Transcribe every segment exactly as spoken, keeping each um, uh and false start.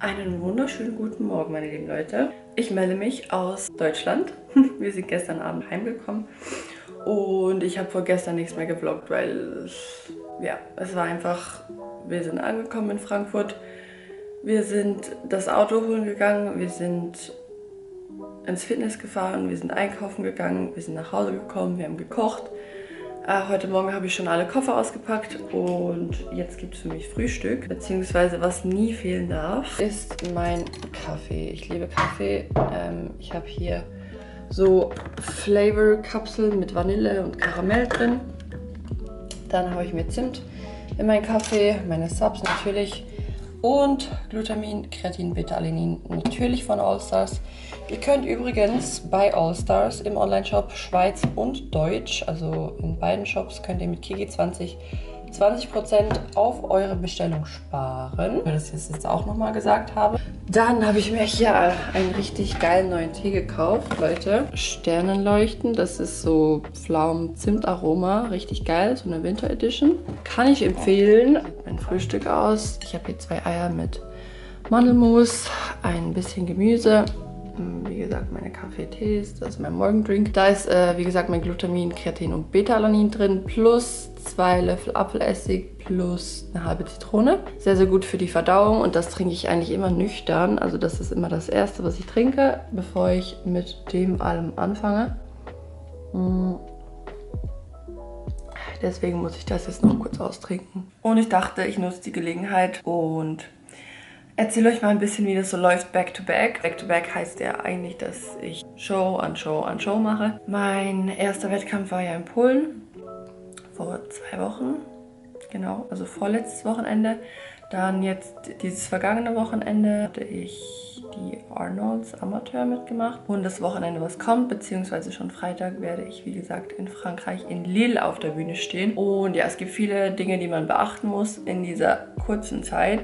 Einen wunderschönen guten Morgen, meine lieben Leute. Ich melde mich aus Deutschland. Wir sind gestern Abend heimgekommen und ich habe vorgestern nichts mehr gevloggt, weil ja, es war einfach, wir sind angekommen in Frankfurt, wir sind das Auto holen gegangen, wir sind ins Fitness gefahren, wir sind einkaufen gegangen, wir sind nach Hause gekommen, wir haben gekocht. Äh, heute Morgen habe ich schon alle Koffer ausgepackt und jetzt gibt es für mich Frühstück. Beziehungsweise was nie fehlen darf, ist mein Kaffee. Ich liebe Kaffee. Ähm, ich habe hier so Flavor-Kapseln mit Vanille und Karamell drin. Dann habe ich mir Zimt in meinen Kaffee, meine Subs natürlich und Glutamin, Kreatin, Beta-Alanin natürlich von Allstars. Ihr könnt übrigens bei Allstars im Onlineshop Schweiz und Deutsch, also in beiden Shops, könnt ihr mit Kiki zwanzig zwanzig Prozent auf eure Bestellung sparen. Weil ich das jetzt auch nochmal gesagt habe. Dann habe ich mir hier einen richtig geilen neuen Tee gekauft, Leute. Sternenleuchten, das ist so Pflaumen-Zimt-Aroma, richtig geil, so eine Winter Edition. Kann ich empfehlen. Sieht mein Frühstück aus. Ich habe hier zwei Eier mit Mandelmus, ein bisschen Gemüse. Wie gesagt, meine Kaffee-Tees, das ist mein Morgendrink. Da ist, äh, wie gesagt, mein Glutamin, Kreatin und Beta-Alanin drin, plus zwei Löffel Apfelessig, plus eine halbe Zitrone. Sehr, sehr gut für die Verdauung und das trinke ich eigentlich immer nüchtern. Also das ist immer das Erste, was ich trinke, bevor ich mit dem allem anfange. Deswegen muss ich das jetzt noch kurz austrinken. Und ich dachte, ich nutze die Gelegenheit und erzähle euch mal ein bisschen, wie das so läuft Back-to-Back. Back-to-Back heißt ja eigentlich, dass ich Show an Show an Show mache. Mein erster Wettkampf war ja in Polen vor zwei Wochen. Genau, also vorletztes Wochenende. Dann jetzt dieses vergangene Wochenende hatte ich die Arnolds Amateur mitgemacht. Und das Wochenende, was kommt, beziehungsweise schon Freitag, werde ich, wie gesagt, in Frankreich in Lille auf der Bühne stehen. Und ja, es gibt viele Dinge, die man beachten muss in dieser kurzen Zeit.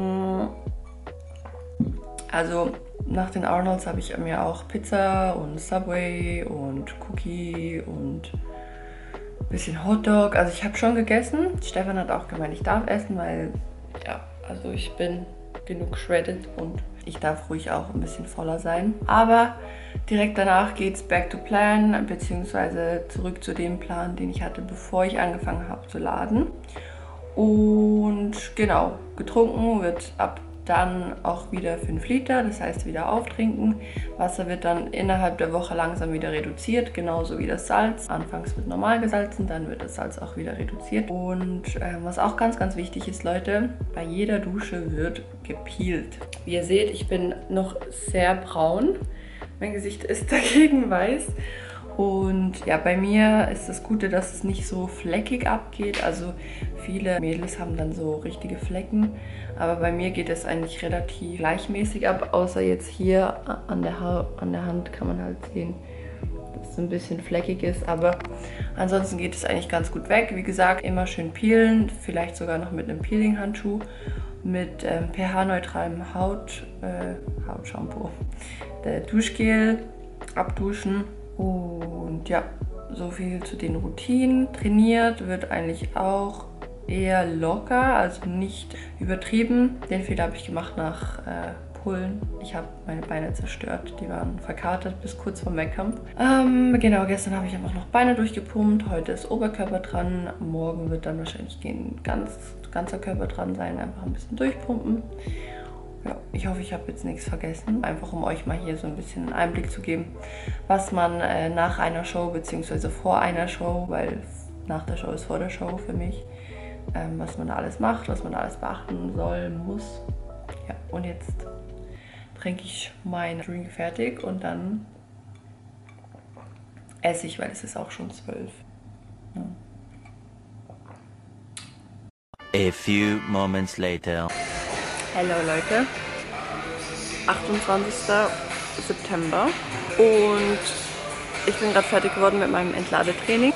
Also nach den Arnolds habe ich mir auch Pizza und Subway und Cookie und ein bisschen Hotdog. Also ich habe schon gegessen. Stefan hat auch gemeint, ich darf essen, weil ja, also ich bin genug shredded und ich darf ruhig auch ein bisschen voller sein. Aber direkt danach geht es back to plan, beziehungsweise zurück zu dem Plan, den ich hatte, bevor ich angefangen habe zu laden. Und genau, getrunken wird ab dann auch wieder fünf Liter, das heißt wieder auftrinken. Wasser wird dann innerhalb der Woche langsam wieder reduziert, genauso wie das Salz. Anfangs wird normal gesalzen, dann wird das Salz auch wieder reduziert. Und äh, was auch ganz, ganz wichtig ist, Leute, bei jeder Dusche wird gepeelt. Wie ihr seht, ich bin noch sehr braun. Mein Gesicht ist dagegen weiß. Und ja, bei mir ist das Gute, dass es nicht so fleckig abgeht. Also viele Mädels haben dann so richtige Flecken. Aber bei mir geht es eigentlich relativ gleichmäßig ab. Außer jetzt hier an der, ha an der Hand kann man halt sehen, dass es ein bisschen fleckig ist. Aber ansonsten geht es eigentlich ganz gut weg. Wie gesagt, immer schön peelen. Vielleicht sogar noch mit einem Peeling-Handschuh. Mit ähm, pH-neutralem Haut, äh, Hautshampoo. Der Duschgel abduschen. Und ja, so viel zu den Routinen. Trainiert wird eigentlich auch eher locker, also nicht übertrieben. Den Fehler habe ich gemacht nach äh, Polen. Ich habe meine Beine zerstört. Die waren verkatert bis kurz vorm Wettkampf. Ähm, genau, gestern habe ich einfach noch Beine durchgepumpt. Heute ist Oberkörper dran. Morgen wird dann wahrscheinlich gehen ganz, ganzer Körper dran sein. Einfach ein bisschen durchpumpen. Ja, ich hoffe, ich habe jetzt nichts vergessen. Einfach um euch mal hier so ein bisschen einen Einblick zu geben, was man äh, nach einer Show bzw. vor einer Show, weil nach der Show ist vor der Show für mich, ähm, was man da alles macht, was man da alles beachten soll, muss. Ja, und jetzt trinke ich meinen Drink fertig und dann esse ich, weil es ist auch schon zwölf. Ja. A few moments later. Hallo Leute, achtundzwanzigster September und ich bin gerade fertig geworden mit meinem Entladetraining.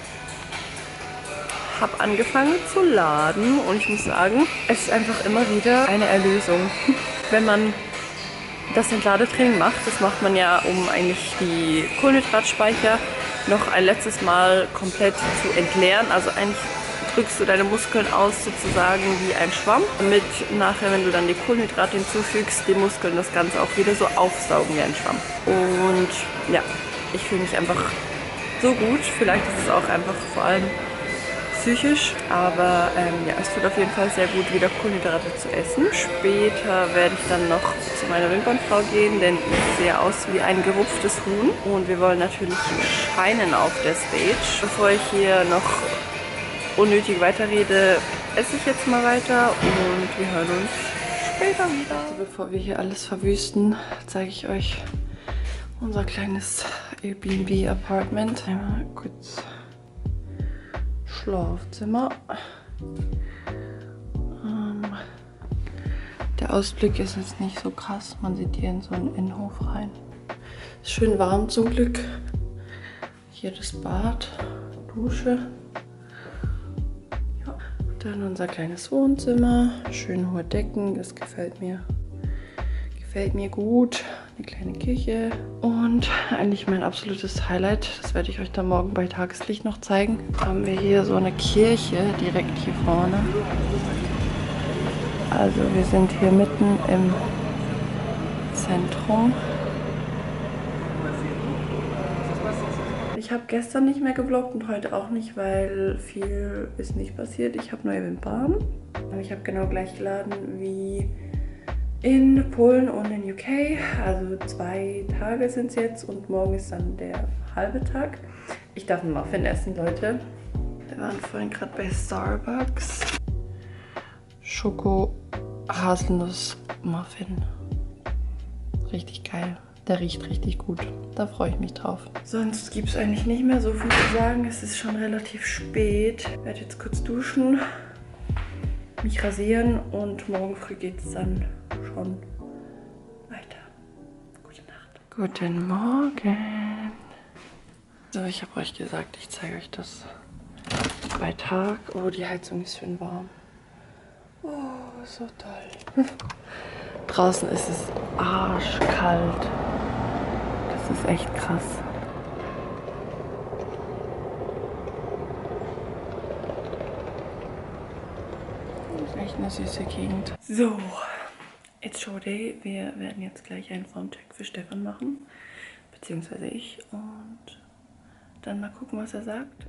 Habe angefangen zu laden und ich muss sagen, es ist einfach immer wieder eine Erlösung. Wenn man das Entladetraining macht, das macht man ja, um eigentlich die Kohlenhydratspeicher noch ein letztes Mal komplett zu entleeren. Also eigentlich drückst du deine Muskeln aus sozusagen wie ein Schwamm, damit nachher, wenn du dann die Kohlenhydrate hinzufügst, die Muskeln das Ganze auch wieder so aufsaugen wie ein Schwamm. Und ja, ich fühle mich einfach so gut. Vielleicht ist es auch einfach vor allem psychisch, aber ähm, ja, es tut auf jeden Fall sehr gut, wieder Kohlenhydrate zu essen. Später werde ich dann noch zu meiner Wimpernfrau gehen, denn ich sehe aus wie ein gerupftes Huhn und wir wollen natürlich scheinen auf der Stage. Bevor ich hier noch unnötig weiterrede, esse ich jetzt mal weiter und wir hören uns später wieder. Also bevor wir hier alles verwüsten, zeige ich euch unser kleines Airbnb-Apartment. Einmal kurz Schlafzimmer. Ähm, der Ausblick ist jetzt nicht so krass. Man sieht hier in so einen Innenhof rein. Ist schön warm zum Glück. Hier das Bad, Dusche. Ja. Dann unser kleines Wohnzimmer. Schön hohe Decken, das gefällt mir. Gefällt mir gut. Eine kleine Küche. Und eigentlich mein absolutes Highlight, das werde ich euch dann morgen bei Tageslicht noch zeigen. Haben wir hier so eine Kirche direkt hier vorne. Also wir sind hier mitten im Zentrum. Ich habe gestern nicht mehr gevloggt und heute auch nicht, weil viel ist nicht passiert. Ich habe neue Wimpern. Ich habe genau gleich geladen wie in Polen und in U K. Also zwei Tage sind es jetzt und morgen ist dann der halbe Tag. Ich darf einen Muffin essen, Leute. Wir waren vorhin gerade bei Starbucks. Schoko-Haselnuss-Muffin. Richtig geil. Der riecht richtig gut. Da freue ich mich drauf. Sonst gibt es eigentlich nicht mehr so viel zu sagen. Es ist schon relativ spät. Ich werde jetzt kurz duschen, mich rasieren und morgen früh geht es dann schon weiter. Gute Nacht. Guten Morgen. So, ich habe euch gesagt, ich zeige euch das bei Tag. Oh, die Heizung ist schön warm. Oh, so toll. Draußen ist es arschkalt. Das ist echt krass. Das ist echt eine süße Gegend. So, it's show day. Wir werden jetzt gleich einen Formcheck für Stefan machen. Beziehungsweise ich. Und dann mal gucken, was er sagt.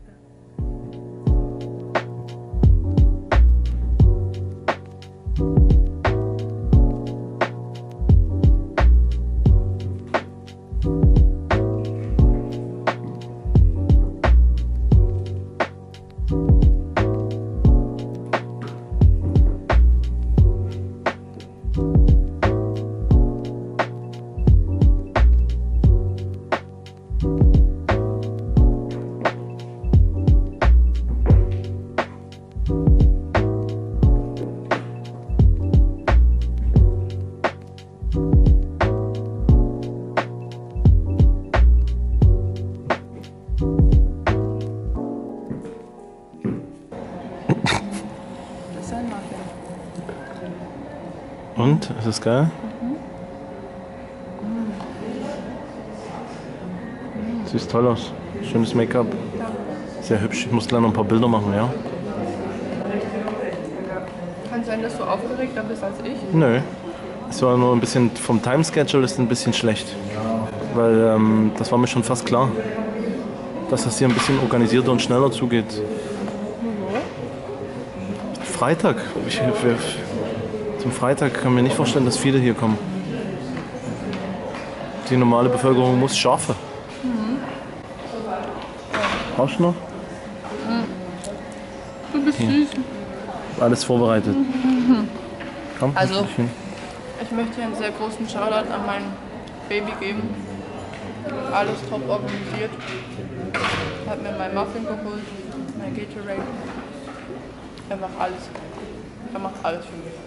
Und? Ist das geil? Mhm. Sieht toll aus. Schönes Make-up. Sehr hübsch. Ich muss gleich noch ein paar Bilder machen, ja? Kann sein, dass du aufgeregter bist als ich? Nö. Es war nur ein bisschen, vom Timeschedule ist ein bisschen schlecht. Weil ähm, das war mir schon fast klar, dass das hier ein bisschen organisierter und schneller zugeht. Mhm. Freitag. Ich, wir, Zum Freitag kann ich mir nicht vorstellen, dass viele hier kommen. Die normale Bevölkerung muss Schafe. Mhm. Brauchst du noch? Mhm. Du bist hier. Süß. Alles vorbereitet. Mhm. Komm, also, ich möchte einen sehr großen Shoutout an mein Baby geben. Alles top organisiert. Hat mir mein Muffin geholt, mein Gatorade. Er macht alles. Er macht alles für mich.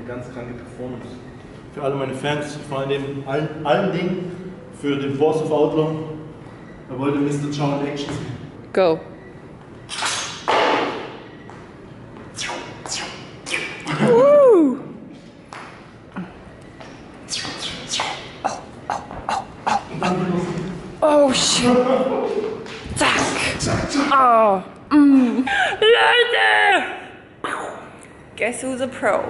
ganz kranke Performance. Für alle meine Fans, vor allem allen, allen Dingen, für den Force of Outlaw. Er wollte Mister Chow in Action sehen. Go. Woo! Oh shit! Zack! Oh! Mm. Leute! Guess who's a pro?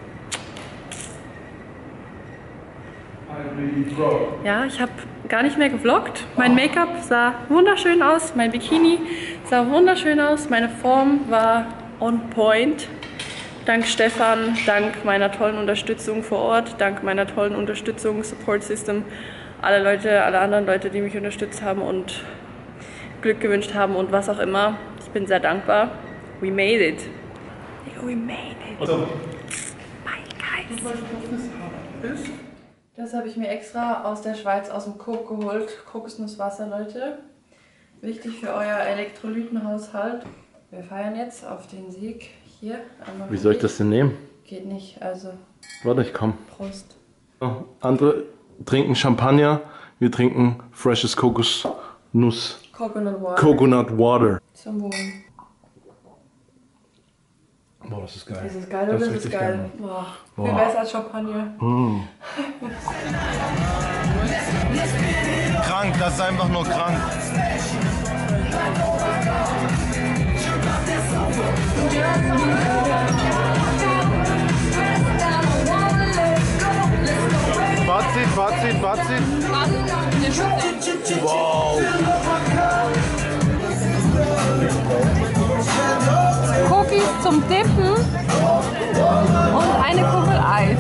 Ja, ich habe gar nicht mehr gevloggt. Mein Make-up sah wunderschön aus, mein Bikini sah wunderschön aus, meine Form war on point. Dank Stefan, dank meiner tollen Unterstützung vor Ort, dank meiner tollen Unterstützung, Support System, alle Leute, alle anderen Leute, die mich unterstützt haben und Glück gewünscht haben und was auch immer. Ich bin sehr dankbar. We made it. We made it. Also. Bye, guys. Das habe ich mir extra aus der Schweiz aus dem Coke geholt. Kokosnusswasser, Leute. Wichtig für euer Elektrolytenhaushalt. Wir feiern jetzt auf den Sieg. Hier. Wie soll ich das denn nehmen? Geht nicht, also. Warte, ich komm. Prost. So, andere trinken Champagner, wir trinken freshes Kokosnuss. Coconut Water. Coconut Water. Zum Wohl. Boah, das ist geil. Ist es geil oder das ist es geil? geil. Boah. Boah. Viel besser als Champagner. Mm. Krank, das ist einfach nur krank. Fazit, Fazit, Fazit. Wow. Cookies zum Dippen und eine Kugel Eis.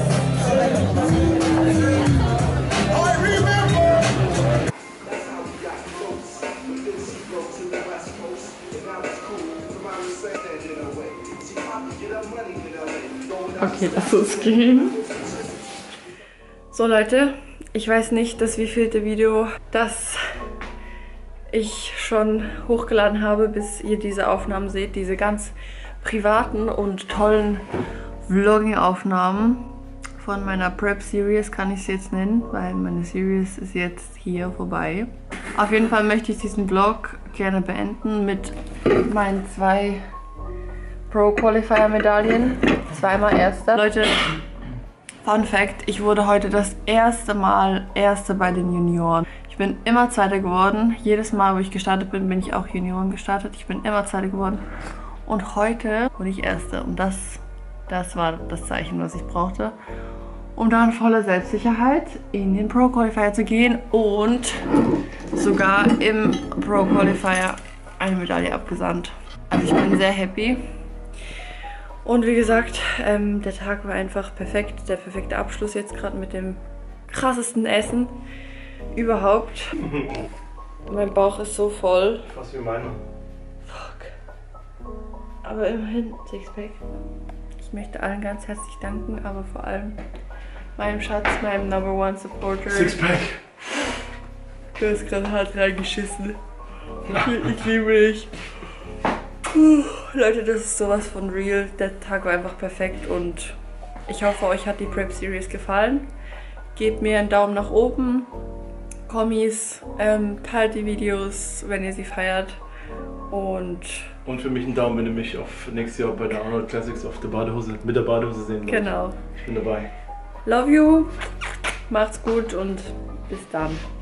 Okay, lass uns gehen. So Leute, ich weiß nicht, das wievielte Video, das ich schon hochgeladen habe, bis ihr diese Aufnahmen seht. Diese ganz privaten und tollen Vlogging-Aufnahmen von meiner Prep-Series, kann ich es jetzt nennen, weil meine Series ist jetzt hier vorbei. Auf jeden Fall möchte ich diesen Vlog gerne beenden mit meinen zwei Pro-Qualifier-Medaillen. Zweimal Erster. Leute, Fun Fact, ich wurde heute das erste Mal Erste bei den Junioren. Ich bin immer Zweiter geworden. Jedes Mal, wo ich gestartet bin, bin ich auch Junioren gestartet. Ich bin immer Zweiter geworden. Und heute wurde ich Erste. Und das, das war das Zeichen, was ich brauchte, um dann voller Selbstsicherheit in den Pro Qualifier zu gehen und sogar im Pro Qualifier eine Medaille abgesandt. Also ich bin sehr happy. Und wie gesagt, ähm, der Tag war einfach perfekt. Der perfekte Abschluss jetzt gerade mit dem krassesten Essen überhaupt. Mein Bauch ist so voll. Fast wie meiner. Fuck. Aber immerhin Sixpack. Ich möchte allen ganz herzlich danken, aber vor allem meinem Schatz, meinem Number One Supporter. Sixpack. Du hast gerade hart reingeschissen. Ich, ich liebe dich. Puh, Leute, das ist sowas von real. Der Tag war einfach perfekt und ich hoffe, euch hat die Prep Series gefallen. Gebt mir einen Daumen nach oben, Kommis, ähm, teilt die Videos, wenn ihr sie feiert und... Und für mich einen Daumen, wenn ihr mich auf nächstes Jahr bei der Arnold Classics auf der Badehose, mit der Badehose sehen wollt. Genau. Ich bin dabei. Love you, macht's gut und bis dann.